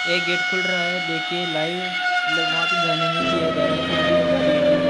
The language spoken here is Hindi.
एक गेट खुल रहा है, देखिए लाइव मतलब वहाँ पे जाने नहीं दिया जा रहा है, फिर भी हम गेट में